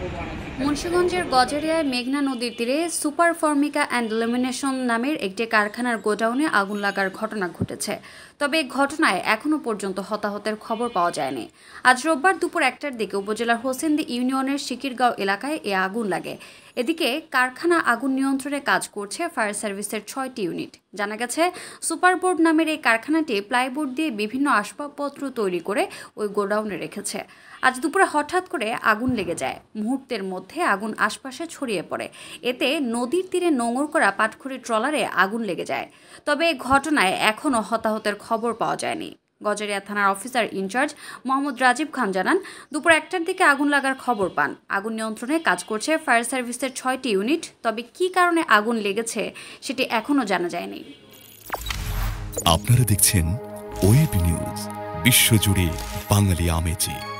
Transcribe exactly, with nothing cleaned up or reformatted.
মুন্সিগঞ্জের গজারিয়ায় মেঘনা নদীর তীরে সুপার ফর্মিকা অ্যান্ড লেমিনেশন নামের একটি কারখানার গোডাউনে আগুন লাগার ঘটনা ঘটেছে। তবে এই ঘটনায় এখনও পর্যন্ত হতাহতের খবর পাওয়া যায়নি। আজ রোববার দুপুর একটার দিকে উপজেলার হোসেন্দি ইউনিয়নের শিকিরগাঁও এলাকায় এ আগুন লাগে। এদিকে কারখানা আগুন নিয়ন্ত্রণে কাজ করছে ফায়ার সার্ভিসের ছয়টি ইউনিট। জানা গেছে, সুপারবোর্ড নামের এই কারখানাটি প্লাইবোর্ড দিয়ে বিভিন্ন আসবাবপত্র তৈরি করে ওই গোডাউনে রেখেছে। আজ দুপুরে হঠাৎ করে আগুন লেগে যায়। মুহূর্তের মধ্যে আগুন আশপাশে ছড়িয়ে পড়ে। এতে নদীর তীরে নোঙর করা পাটখড়ি ট্রলারে আগুন লেগে যায়। তবে এই ঘটনায় এখনও হতাহতের খবর পাওয়া যায়নি। গজারিয়া থানার অফিসার ইনচার্জ মোহাম্মদ রাজীব খান জানান, দুপুর একটার দিকে আগুন লাগার খবর পান। আগুন নিয়ন্ত্রণে কাজ করছে ফায়ার সার্ভিসের ছয়টি ইউনিট। তবে কী কারণে আগুন লেগেছে সেটি এখনও জানা যায়নি। আপনারা দেখছেন ওয়েব নিউজ, বিশ্বজুড়ে বাঙালি আমেজে।